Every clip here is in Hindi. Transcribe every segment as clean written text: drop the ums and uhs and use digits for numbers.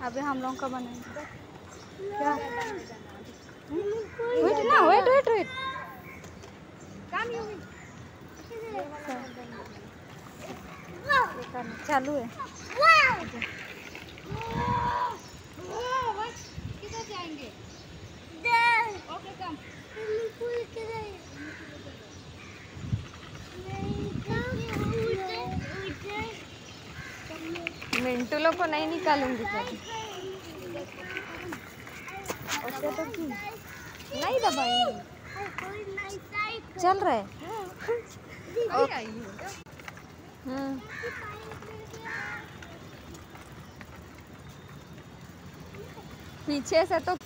अभी हम लोग का बनाएंगे क्या? वेट ना, वेट वेट वेट, चालू है। किधर जाएंगे? ओके कम। मिंटू लोग को नहीं निकालूंगी कभी। उससे तो नहीं दबाएंगे, चल रहे। पीछे से तो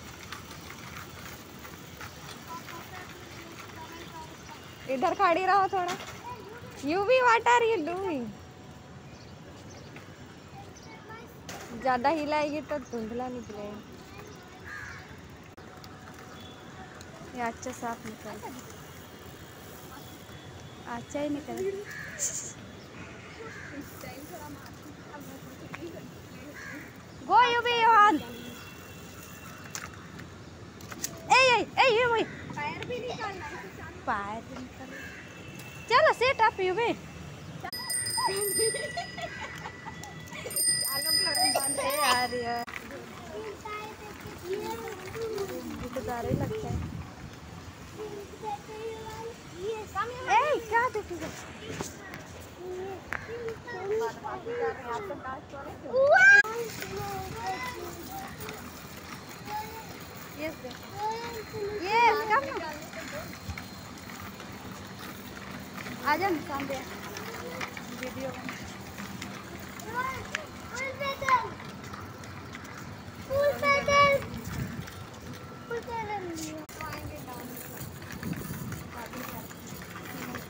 इधर खड़ी रहो थोड़ा। Yuvi what are you doing? ज्यादा हिलाएगी तो धुंधला निकलेगा। ये अच्छा साफ निकल, अच्छा ही निकल। गो यूवी योहान। ये वही पैर भी निकालना है, पैर भी निकाल। चलो सेट अप यूवी। यार गुब्बारे लगता है। ए क्या देखिए? Yes come. आजा सामने।